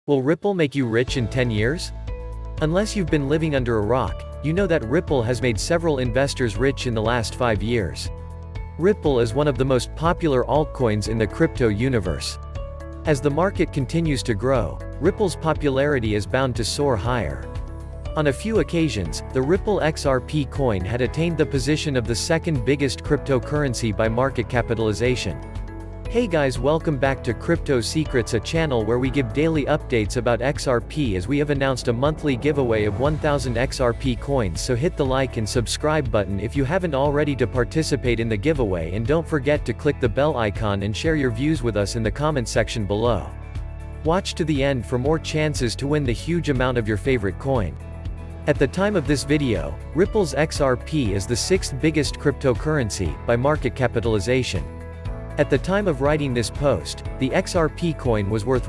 Will Ripple make you rich in 10 years? Unless you've been living under a rock, you know that Ripple has made several investors rich in the last 5 years. Ripple is one of the most popular altcoins in the crypto universe. As the market continues to grow, Ripple's popularity is bound to soar higher. On a few occasions, the Ripple XRP coin had attained the position of the second biggest cryptocurrency by market capitalization. Hey guys, welcome back to Crypto Secrets, a channel where we give daily updates about XRP, as we have announced a monthly giveaway of 1000 XRP coins, so hit the like and subscribe button if you haven't already to participate in the giveaway, and don't forget to click the bell icon and share your views with us in the comment section below. Watch to the end for more chances to win the huge amount of your favorite coin. At the time of this video, Ripple's XRP is the 6th biggest cryptocurrency by market capitalization. At the time of writing this post, the XRP coin was worth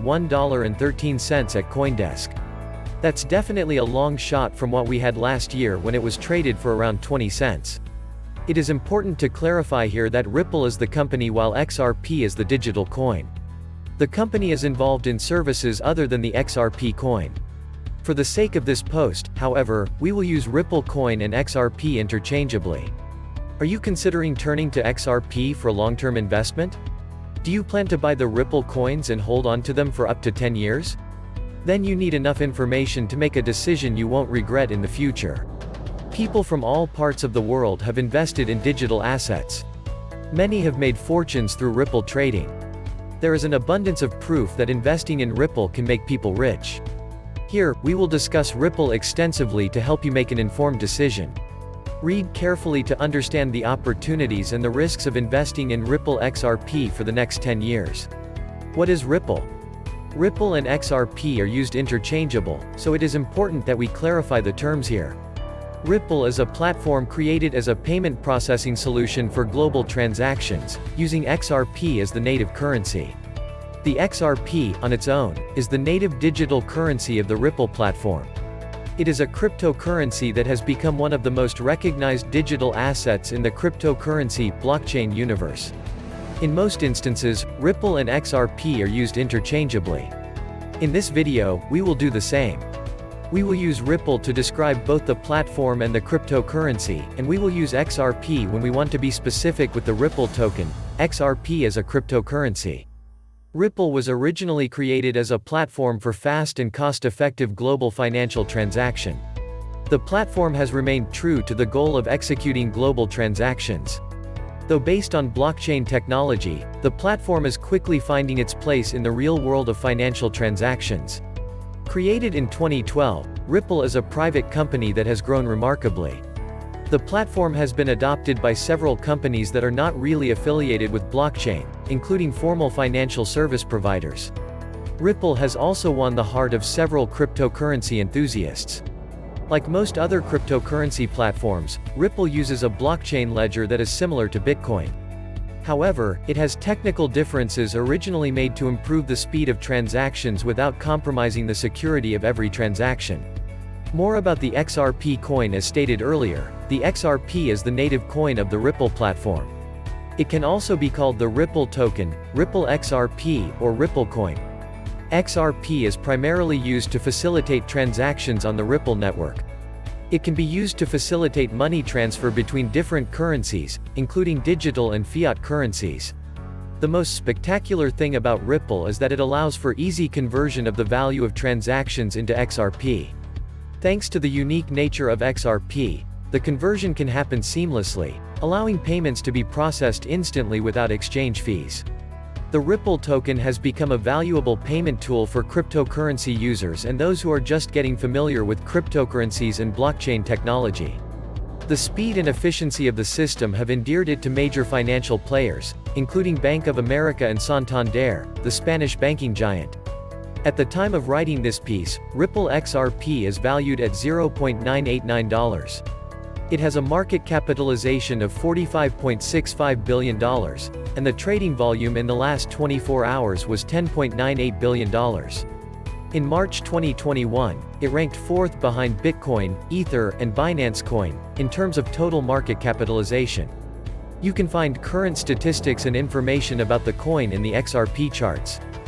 $1.13 at CoinDesk. That's definitely a long shot from what we had last year when it was traded for around 20 cents. It is important to clarify here that Ripple is the company while XRP is the digital coin. The company is involved in services other than the XRP coin. For the sake of this post, however, we will use Ripple coin and XRP interchangeably. Are you considering turning to XRP for long-term investment? Do you plan to buy the Ripple coins and hold on to them for up to 10 years? Then you need enough information to make a decision you won't regret in the future. People from all parts of the world have invested in digital assets. Many have made fortunes through Ripple trading. There is an abundance of proof that investing in Ripple can make people rich. Here, we will discuss Ripple extensively to help you make an informed decision. Read carefully to understand the opportunities and the risks of investing in Ripple XRP for the next 10 years. What is Ripple? Ripple and XRP are used interchangeable, so it is important that we clarify the terms here. Ripple is a platform created as a payment processing solution for global transactions, using XRP as the native currency. The XRP, on its own, is the native digital currency of the Ripple platform. It is a cryptocurrency that has become one of the most recognized digital assets in the cryptocurrency blockchain universe. In most instances, Ripple and XRP are used interchangeably. In this video, we will do the same. We will use Ripple to describe both the platform and the cryptocurrency, and we will use XRP when we want to be specific with the Ripple token, XRP as a cryptocurrency. Ripple was originally created as a platform for fast and cost-effective global financial transaction. The platform has remained true to the goal of executing global transactions. Though based on blockchain technology, the platform is quickly finding its place in the real world of financial transactions. Created in 2012, Ripple is a private company that has grown remarkably. The platform has been adopted by several companies that are not really affiliated with blockchain, including formal financial service providers. Ripple has also won the heart of several cryptocurrency enthusiasts. Like most other cryptocurrency platforms, Ripple uses a blockchain ledger that is similar to Bitcoin. However, it has technical differences originally made to improve the speed of transactions without compromising the security of every transaction. More about the XRP coin. As stated earlier, the XRP is the native coin of the Ripple platform. It can also be called the Ripple token, Ripple XRP, or Ripple coin. XRP is primarily used to facilitate transactions on the Ripple network. It can be used to facilitate money transfer between different currencies, including digital and fiat currencies. The most spectacular thing about Ripple is that it allows for easy conversion of the value of transactions into XRP. Thanks to the unique nature of XRP, the conversion can happen seamlessly, allowing payments to be processed instantly without exchange fees. The Ripple token has become a valuable payment tool for cryptocurrency users and those who are just getting familiar with cryptocurrencies and blockchain technology. The speed and efficiency of the system have endeared it to major financial players, including Bank of America and Santander, the Spanish banking giant. At the time of writing this piece, Ripple XRP is valued at $0.989. It has a market capitalization of $45.65 billion, and the trading volume in the last 24 hours was $10.98 billion. In March 2021, it ranked 4th behind Bitcoin, Ether, and Binance Coin, in terms of total market capitalization. You can find current statistics and information about the coin in the XRP charts.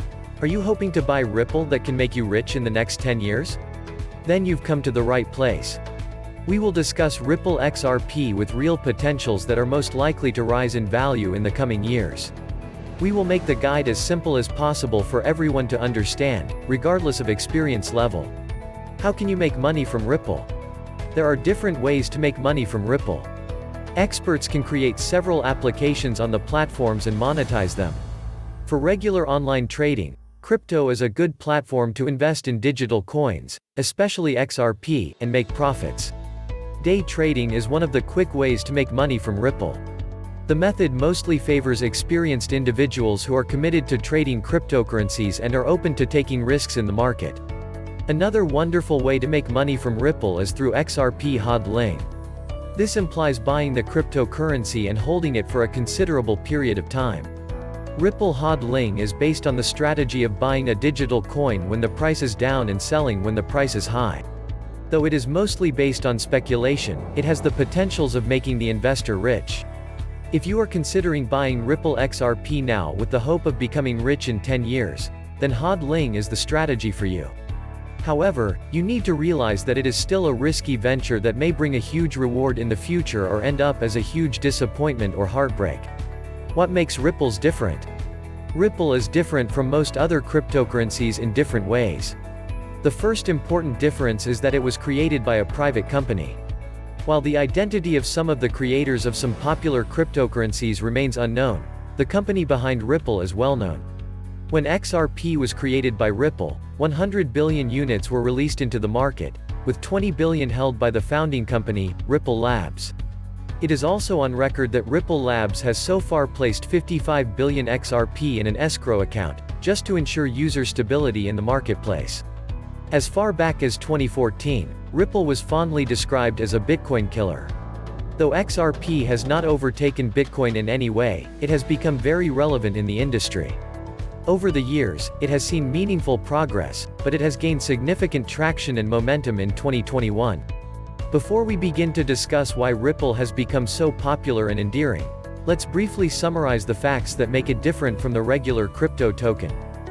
Are you hoping to buy Ripple that can make you rich in the next 10 years? Then you've come to the right place. We will discuss Ripple XRP with real potentials that are most likely to rise in value in the coming years. We will make the guide as simple as possible for everyone to understand, regardless of experience level. How can you make money from Ripple? There are different ways to make money from Ripple. Experts can create several applications on the platforms and monetize them. For regular online trading, crypto is a good platform to invest in digital coins, especially XRP, and make profits. Day trading is one of the quick ways to make money from Ripple. The method mostly favors experienced individuals who are committed to trading cryptocurrencies and are open to taking risks in the market. Another wonderful way to make money from Ripple is through XRP hodling. This implies buying the cryptocurrency and holding it for a considerable period of time. Ripple hodling is based on the strategy of buying a digital coin when the price is down and selling when the price is high. Though it is mostly based on speculation, it has the potentials of making the investor rich. If you are considering buying Ripple XRP now with the hope of becoming rich in 10 years, then hodling is the strategy for you. However, you need to realize that it is still a risky venture that may bring a huge reward in the future or end up as a huge disappointment or heartbreak. What makes Ripple's different? Ripple is different from most other cryptocurrencies in different ways. The first important difference is that it was created by a private company. While the identity of some of the creators of some popular cryptocurrencies remains unknown, the company behind Ripple is well known. When XRP was created by Ripple, 100 billion units were released into the market, with 20 billion held by the founding company, Ripple Labs. It is also on record that Ripple Labs has so far placed 55 billion XRP in an escrow account, just to ensure user stability in the marketplace. As far back as 2014, Ripple was fondly described as a Bitcoin killer. Though XRP has not overtaken Bitcoin in any way, it has become very relevant in the industry. Over the years, it has seen meaningful progress, but it has gained significant traction and momentum in 2021. Before we begin to discuss why Ripple has become so popular and endearing, let's briefly summarize the facts that make it different from the regular crypto token.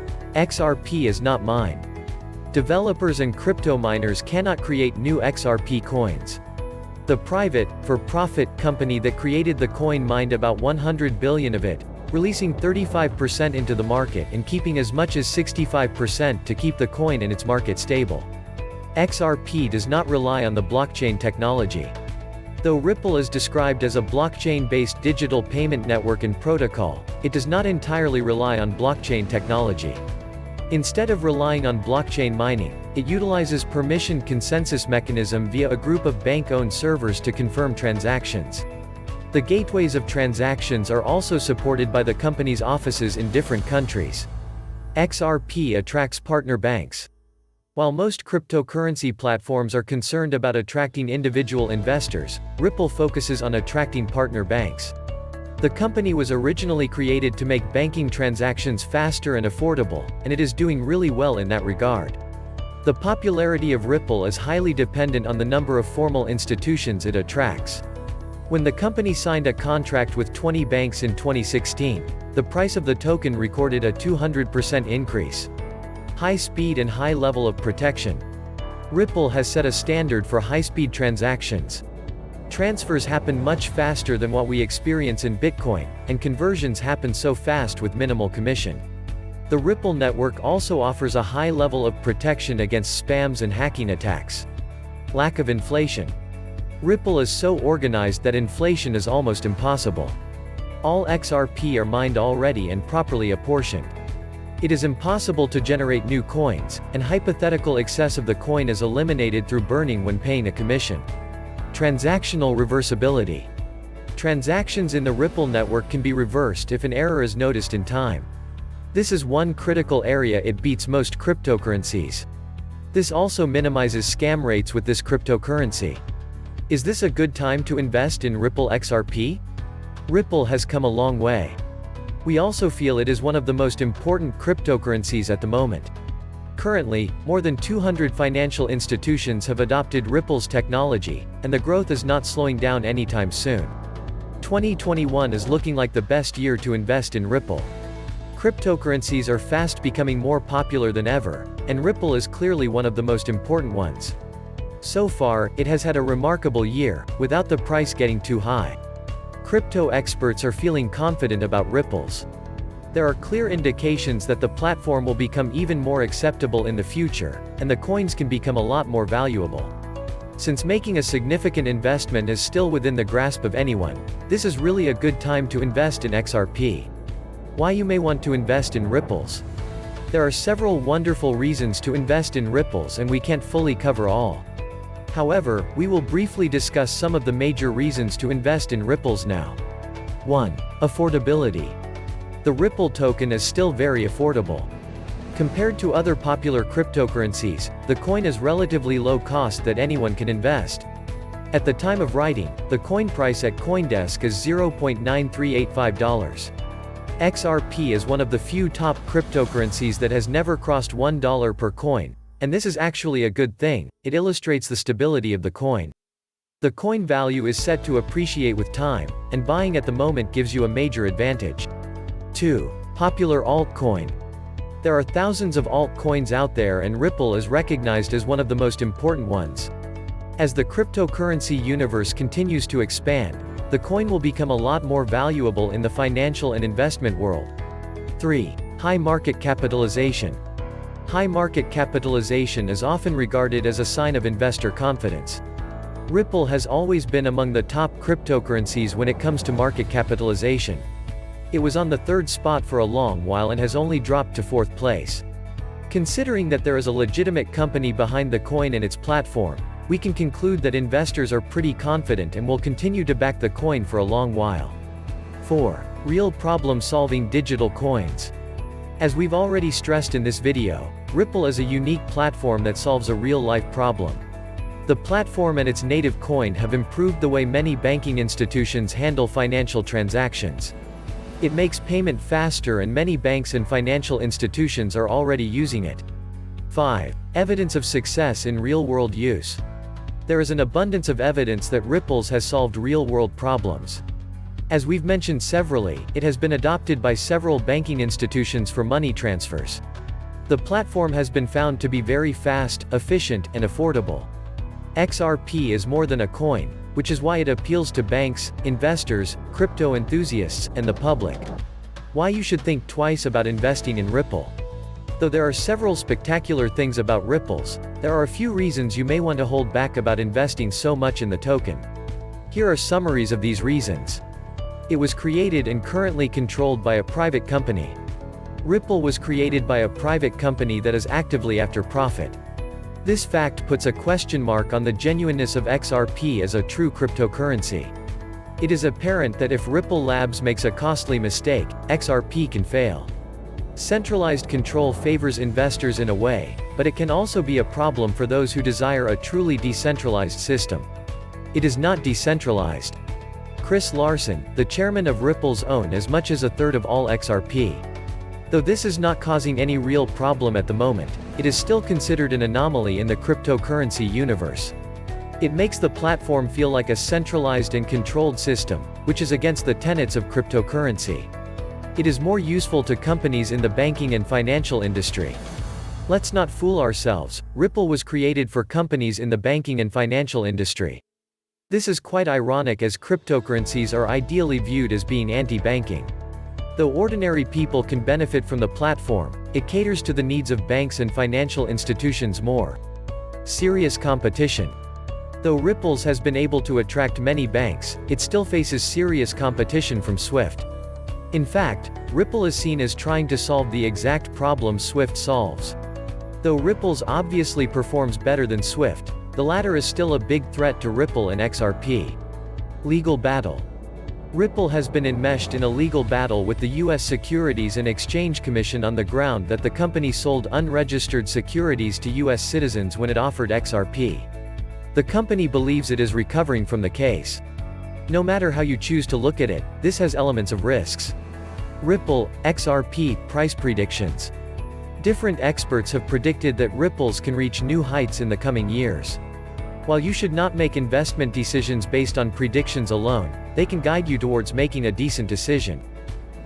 XRP is not mined. Developers and crypto miners cannot create new XRP coins. The private, for-profit company that created the coin mined about 100 billion of it, releasing 35% into the market and keeping as much as 65% to keep the coin and its market stable. XRP does not rely on the blockchain technology. Though Ripple is described as a blockchain-based digital payment network and protocol, it does not entirely rely on blockchain technology. Instead of relying on blockchain mining, it utilizes permissioned consensus mechanism via a group of bank-owned servers to confirm transactions. The gateways of transactions are also supported by the company's offices in different countries. XRP attracts partner banks. While most cryptocurrency platforms are concerned about attracting individual investors, Ripple focuses on attracting partner banks. The company was originally created to make banking transactions faster and affordable, and it is doing really well in that regard. The popularity of Ripple is highly dependent on the number of formal institutions it attracts. When the company signed a contract with 20 banks in 2016, the price of the token recorded a 200% increase. High speed and high level of protection. Ripple has set a standard for high-speed transactions. Transfers happen much faster than what we experience in Bitcoin, and conversions happen so fast with minimal commission. The Ripple network also offers a high level of protection against spams and hacking attacks. Lack of inflation. Ripple is so organized that inflation is almost impossible. All XRP are mined already and properly apportioned. It is impossible to generate new coins, and hypothetical excess of the coin is eliminated through burning when paying a commission. Transactional reversibility. Transactions in the Ripple network can be reversed if an error is noticed in time. This is one critical area it beats most cryptocurrencies. This also minimizes scam rates with this cryptocurrency. Is this a good time to invest in Ripple XRP? Ripple has come a long way. We also feel it is one of the most important cryptocurrencies at the moment. Currently, more than 200 financial institutions have adopted Ripple's technology, and the growth is not slowing down anytime soon. 2021 is looking like the best year to invest in Ripple. Cryptocurrencies are fast becoming more popular than ever, and Ripple is clearly one of the most important ones. So far, it has had a remarkable year, without the price getting too high. Crypto experts are feeling confident about Ripple's. There are clear indications that the platform will become even more acceptable in the future, and the coins can become a lot more valuable. Since making a significant investment is still within the grasp of anyone, this is really a good time to invest in XRP. Why you may want to invest in Ripples? There are several wonderful reasons to invest in Ripples, and we can't fully cover all. However, we will briefly discuss some of the major reasons to invest in Ripples now. 1. Affordability. The Ripple token is still very affordable. Compared to other popular cryptocurrencies, the coin is relatively low cost that anyone can invest. At the time of writing, the coin price at CoinDesk is $0.9385. XRP is one of the few top cryptocurrencies that has never crossed $1 per coin, and this is actually a good thing. It illustrates the stability of the coin. The coin value is set to appreciate with time, and buying at the moment gives you a major advantage. 2. Popular altcoin. There are thousands of altcoins out there, and Ripple is recognized as one of the most important ones. As the cryptocurrency universe continues to expand, the coin will become a lot more valuable in the financial and investment world. 3. High market capitalization. High market capitalization is often regarded as a sign of investor confidence. Ripple has always been among the top cryptocurrencies when it comes to market capitalization. It was on the third spot for a long while and has only dropped to fourth place. Considering that there is a legitimate company behind the coin and its platform, we can conclude that investors are pretty confident and will continue to back the coin for a long while. 4. Real problem-solving digital coins. As we've already stressed in this video, Ripple is a unique platform that solves a real-life problem. The platform and its native coin have improved the way many banking institutions handle financial transactions. It makes payment faster, and many banks and financial institutions are already using it. 5. Evidence of success in real-world use. There is an abundance of evidence that Ripples has solved real-world problems. As we've mentioned severally, it has been adopted by several banking institutions for money transfers. The platform has been found to be very fast, efficient, and affordable. XRP is more than a coin, which is why it appeals to banks, investors, crypto enthusiasts, and the public. Why you should think twice about investing in Ripple. Though there are several spectacular things about Ripples, there are a few reasons you may want to hold back about investing so much in the token. Here are summaries of these reasons. It was created and currently controlled by a private company. Ripple was created by a private company that is actively after profit. This fact puts a question mark on the genuineness of XRP as a true cryptocurrency. It is apparent that if Ripple Labs makes a costly mistake, XRP can fail. Centralized control favors investors in a way, but it can also be a problem for those who desire a truly decentralized system. It is not decentralized. Chris Larsen, the chairman of Ripple's, owns as much as a third of all XRP. Though this is not causing any real problem at the moment, it is still considered an anomaly in the cryptocurrency universe. It makes the platform feel like a centralized and controlled system, which is against the tenets of cryptocurrency. It is more useful to companies in the banking and financial industry. Let's not fool ourselves, Ripple was created for companies in the banking and financial industry. This is quite ironic, as cryptocurrencies are ideally viewed as being anti-banking. Though ordinary people can benefit from the platform, it caters to the needs of banks and financial institutions more. Serious competition. Though Ripples has been able to attract many banks, it still faces serious competition from SWIFT. In fact, Ripple is seen as trying to solve the exact problem SWIFT solves. Though Ripples obviously performs better than SWIFT, the latter is still a big threat to Ripple and XRP. Legal battle. Ripple has been enmeshed in a legal battle with the U.S. Securities and Exchange Commission on the ground that the company sold unregistered securities to U.S. citizens when it offered XRP. The company believes it is recovering from the case. No matter how you choose to look at it, this has elements of risks. Ripple, XRP, price predictions. Different experts have predicted that Ripples can reach new heights in the coming years. While you should not make investment decisions based on predictions alone, they can guide you towards making a decent decision.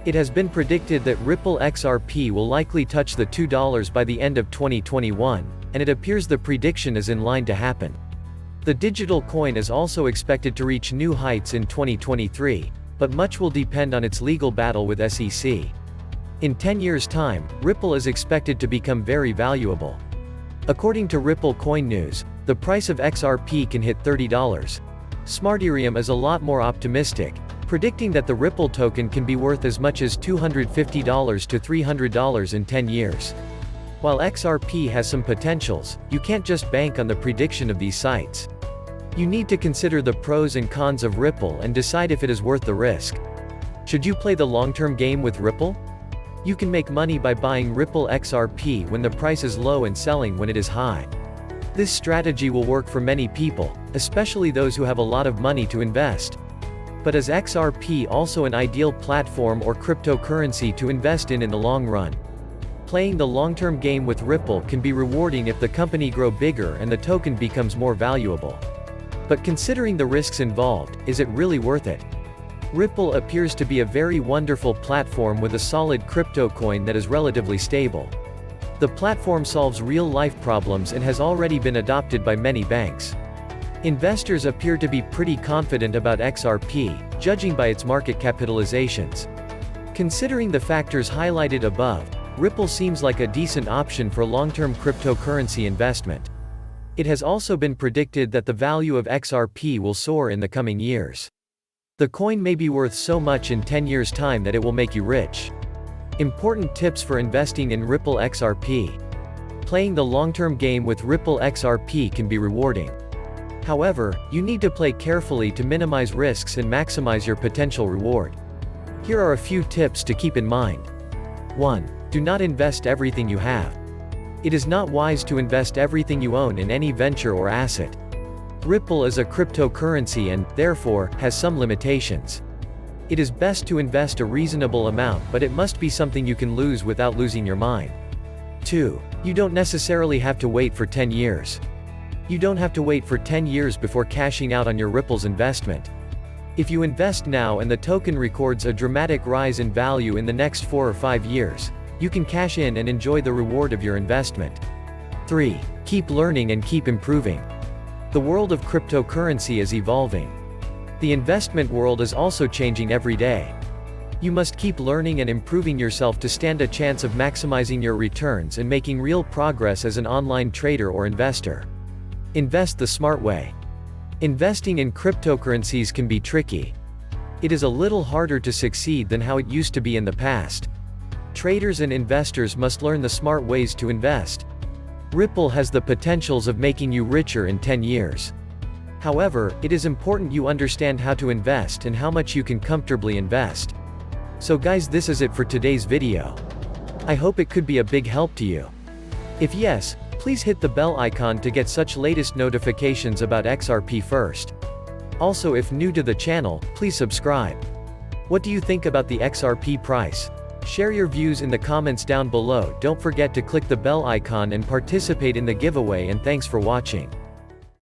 It has been predicted that Ripple XRP will likely touch the $2 by the end of 2021, and it appears the prediction is in line to happen. The digital coin is also expected to reach new heights in 2023, but much will depend on its legal battle with SEC. In 10 years' time, Ripple is expected to become very valuable. According to Ripple Coin News, the price of XRP can hit $30. Smarterium is a lot more optimistic, predicting that the Ripple token can be worth as much as $250 to $300 in 10 years. While XRP has some potentials, you can't just bank on the prediction of these sites. You need to consider the pros and cons of Ripple and decide if it is worth the risk. Should you play the long-term game with Ripple? You can make money by buying Ripple XRP when the price is low and selling when it is high. This strategy will work for many people, especially those who have a lot of money to invest. But is XRP also an ideal platform or cryptocurrency to invest in the long run? Playing the long-term game with Ripple can be rewarding if the company grows bigger and the token becomes more valuable. But considering the risks involved, is it really worth it? Ripple appears to be a very wonderful platform with a solid crypto coin that is relatively stable. The platform solves real-life problems and has already been adopted by many banks. Investors appear to be pretty confident about XRP, judging by its market capitalizations. Considering the factors highlighted above, Ripple seems like a decent option for long-term cryptocurrency investment. It has also been predicted that the value of XRP will soar in the coming years. The coin may be worth so much in 10 years' time that it will make you rich. Important tips for investing in Ripple XRP. Playing the long-term game with Ripple XRP can be rewarding. However, you need to play carefully to minimize risks and maximize your potential reward. Here are a few tips to keep in mind. 1. Do not invest everything you have. It is not wise to invest everything you own in any venture or asset. Ripple is a cryptocurrency and, therefore, has some limitations. It is best to invest a reasonable amount, but it must be something you can lose without losing your mind. 2. You don't necessarily have to wait for 10 years. You don't have to wait for 10 years before cashing out on your Ripple's investment. If you invest now and the token records a dramatic rise in value in the next 4 or 5 years, you can cash in and enjoy the reward of your investment. 3. Keep learning and keep improving. The world of cryptocurrency is evolving. The investment world is also changing every day. You must keep learning and improving yourself to stand a chance of maximizing your returns and making real progress as an online trader or investor. Invest the smart way. Investing in cryptocurrencies can be tricky. It is a little harder to succeed than how it used to be in the past. Traders and investors must learn the smart ways to invest. Ripple has the potentials of making you richer in 10 years. However, it is important you understand how to invest and how much you can comfortably invest. So guys, this is it for today's video. I hope it could be a big help to you. If yes, please hit the bell icon to get such latest notifications about XRP first. Also, if new to the channel, please subscribe. What do you think about the XRP price? Share your views in the comments down below. Don't forget to click the bell icon and participate in the giveaway, and thanks for watching.